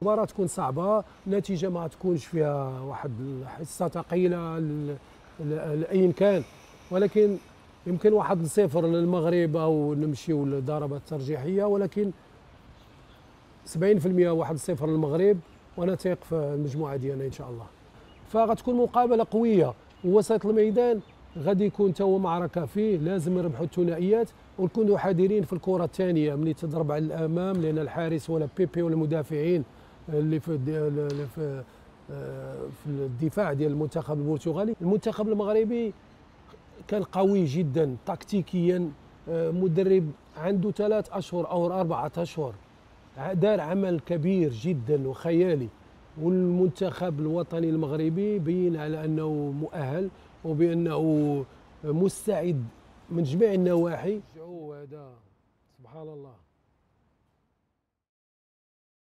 المباراة تكون صعبة، النتيجة ما تكونش فيها واحد الحصة ثقيلة لأي كان، ولكن يمكن 1-0 للمغرب أو نمشيو للضربات الترجيحية، ولكن 70% 1-0 للمغرب، وأنا ثيق في المجموعة ديالنا إن شاء الله. فغتكون مقابلة قوية، ووسط الميدان غادي يكون تا هو معركة فيه، لازم نربحوا الثنائيات ونكونوا حذرين في الكرة الثانية ملي تضرب على الأمام، لأن الحارس ولا بيبي ولا المدافعين اللي في الدفاع ديال المنتخب البرتغالي. المنتخب المغربي كان قوي جدا تكتيكيا، مدرب عنده 3 أشهر أو 4 أشهر دار عمل كبير جدا وخيالي، والمنتخب الوطني المغربي بين على أنه مؤهل وبأنه مستعد من جميع النواحي. هذا سبحان الله.